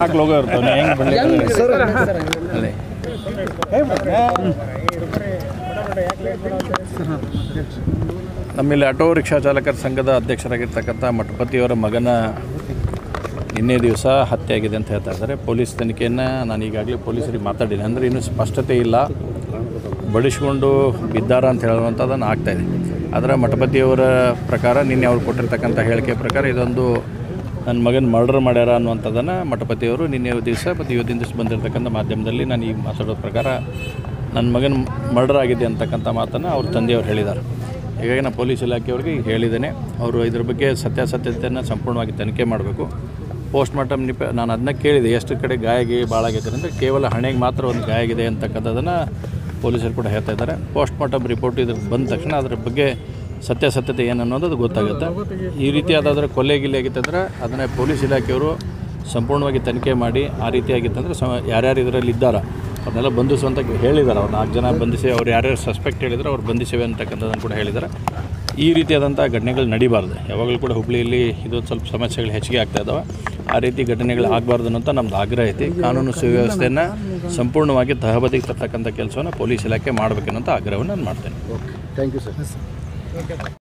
Logo ಇರ್ತಾವೆ ನಮ್ಮಲ್ಲಿ auto rickshaw ಚಾಲಕರ ಸಂಘದ ಅಧ್ಯಕ್ಷರಾಗಿರ್ತಕ್ಕಂಥ ಮಠಪತಿಯವರ ಮಗನ ನಿನ್ನೆ ದಿವಸ ಹತ್ಯೆ ಆಗಿದೆ ಅಂತ ಹೇಳ್ತಾ ಇದ್ದಾರೆ. ಪೊಲೀಸ್ ತನಿಖೆಯನ್ನು ನಾನು ಈಗಾಗಲೇ ಪೊಲೀಸರಿಗೆ ಮಾತಾಡಿದ್ದೀನಿ. ಅಂದರೆ ಇನ್ನೂ ಸ್ಪಷ್ಟತೆ ಇಲ್ಲ, ಬಡಿಸ್ಕೊಂಡು ಬಿದ್ದಾರ ಅಂತ ಹೇಳುವಂಥದ್ದನ್ನು ಆಗ್ತಾಯಿದೆ. ಆದರೆ ಮಠಪತಿಯವರ ಪ್ರಕಾರ ನಿನ್ನೆ ಅವ್ರು ಕೊಟ್ಟಿರ್ತಕ್ಕಂಥ ಹೇಳಿಕೆ ಪ್ರಕಾರ ಇದೊಂದು ನನ್ನ ಮಗನ ಮರ್ಡರ್ ಮಾಡ್ಯಾರ ಅನ್ನುವಂಥದ್ದನ್ನು ಮಠಪತಿಯವರು ನಿನ್ನೆ ದಿವಸ ಮತ್ತು ಇವತ್ತಿನ ದಿವಸ ಬಂದಿರತಕ್ಕಂಥ ಮಾಧ್ಯಮದಲ್ಲಿ ನಾನು ಈಗ ಮಾತಾಡೋ ಪ್ರಕಾರ ನನ್ನ ಮಗನ ಮರ್ಡರ್ ಆಗಿದೆ ಅಂತಕ್ಕಂಥ ಮಾತನ್ನು ಅವ್ರ ತಂದೆಯವರು ಹೇಳಿದ್ದಾರೆ. ಹೀಗಾಗಿ ನಾನು ಪೊಲೀಸ್ ಇಲಾಖೆಯವ್ರಿಗೆ ಈಗ ಹೇಳಿದ್ದೇನೆ, ಅವರು ಇದ್ರ ಬಗ್ಗೆ ಸತ್ಯಾಸತ್ಯತೆಯನ್ನು ಸಂಪೂರ್ಣವಾಗಿ ತನಿಖೆ ಮಾಡಬೇಕು. ಪೋಸ್ಟ್ ಮಾರ್ಟಮ್ ನಾನು ಅದನ್ನ ಕೇಳಿದೆ, ಎಷ್ಟು ಕಡೆ ಗಾಯ ಭಾಳ ಆಗಿದೆ ಅಂದರೆ ಕೇವಲ ಹಣೆಗೆ ಮಾತ್ರ ಒಂದು ಗಾಯ ಆಗಿದೆ ಅಂತಕ್ಕಂಥದ್ದನ್ನು ಪೊಲೀಸರು ಕೂಡ ಹೇಳ್ತಾ ಇದ್ದಾರೆ. ಪೋಸ್ಟ್ ಮಾರ್ಟಮ್ ರಿಪೋರ್ಟ್ ಇದ್ರ ಬಂದ ತಕ್ಷಣ ಅದ್ರ ಬಗ್ಗೆ ಸತ್ಯಾಸತ್ಯತೆ ಏನು ಅನ್ನೋದು ಅದು ಗೊತ್ತಾಗುತ್ತೆ. ಈ ರೀತಿಯಾದಾದರೆ ಕೊಲೆ ಗಿಲೆ ಆಗಿತ್ತಂದ್ರೆ ಅದನ್ನು ಪೊಲೀಸ್ ಇಲಾಖೆಯವರು ಸಂಪೂರ್ಣವಾಗಿ ತನಿಖೆ ಮಾಡಿ ಆ ರೀತಿಯಾಗಿತ್ತಂದರೆ ಯಾರ್ಯಾರು ಇದರಲ್ಲಿ ಇದ್ದಾರೆ ಅದನ್ನೆಲ್ಲ ಬಂಧಿಸುವಂತ ಹೇಳಿದ್ದಾರೆ. ಅವ್ರು 4 ಜನ ಬಂಧಿಸಿ, ಅವ್ರು ಯಾರ್ಯಾರು ಸಸ್ಪೆಕ್ಟ್ ಹೇಳಿದರೆ ಅವ್ರು ಬಂಧಿಸಿವೆ ಅಂತಕ್ಕಂಥದ್ದನ್ನು ಕೂಡ ಹೇಳಿದ್ದಾರೆ. ಈ ರೀತಿಯಾದಂಥ ಘಟನೆಗಳು ನಡೀಬಾರ್ದು. ಯಾವಾಗಲೂ ಕೂಡ ಹುಬ್ಬಳ್ಳಿಯಲ್ಲಿ ಇದು ಸ್ವಲ್ಪ ಸಮಸ್ಯೆಗಳು ಹೆಚ್ಚಿಗೆ ಆಗ್ತಾ ಇದ್ದಾವೆ. ಆ ರೀತಿ ಘಟನೆಗಳು ಆಗಬಾರ್ದು ಅಂತ ನಮ್ಮದು ಆಗ್ರಹ ಐತಿ. ಕಾನೂನು ಸುವ್ಯವಸ್ಥೆಯನ್ನು ಸಂಪೂರ್ಣವಾಗಿ ತಹಬದಿಗೆ ತರ್ತಕ್ಕಂಥ ಕೆಲಸವನ್ನು ಪೊಲೀಸ್ ಇಲಾಖೆ ಮಾಡಬೇಕನ್ನೋಂಥ ಆಗ್ರಹವನ್ನು ನಾನು ಮಾಡ್ತೇನೆ. Okay, thank you sir.